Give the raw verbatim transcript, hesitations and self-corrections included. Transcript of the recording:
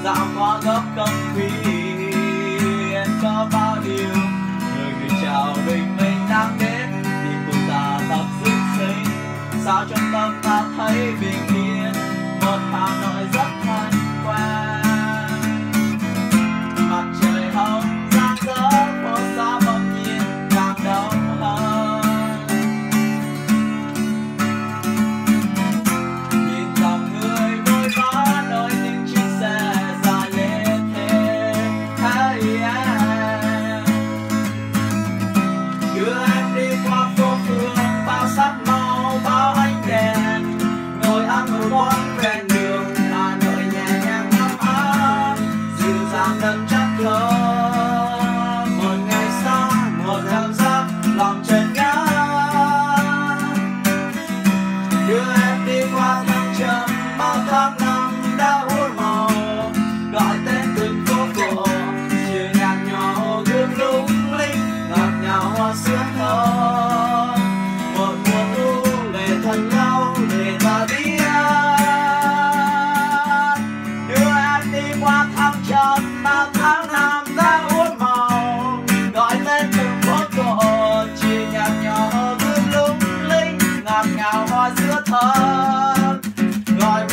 dạo qua góc công viên có bao điều người gửi chào bình minh đang đến, tìm cùng ta tập dịu sinh sao trong tâm ta thấy bình yên, một Hà Nội rất thân quen. Mặt trời hồng rạng rỡ phố xá bỗng nhiên càng đông hơn, nhìn dòng người vội vã nối những chiếc xe dài lên thế. Hey, yeah. Đưa em đi qua phố phường bao sắc màu bao ánh đèn, ngồi ăn một món ven đường Hà Nội nhẹ nhàng ấm áp, dịu dàng đậm chất thơ. Một ngày xa một cảm giác lòng chân ngã, đưa em đi qua thăng trầm bao tháng năm đã uốn màu, gọi tên từng phố cổ chiều nhạt nhòa gương lung linh ngọt ngào hoa sữa thơm. Một mùa thu về thật lâu để ta biết, đưa em đi qua thăng trầm bao tháng năm đã uốn màu, gọi tên từng phố cổ chiều nhạt nhòa gương lung linh ngọt ngào hoa sữa thơm. Gọi